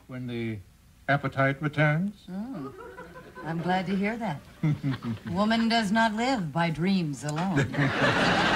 when the appetite returns. Oh, I'm glad to hear that. Woman does not live by dreams alone.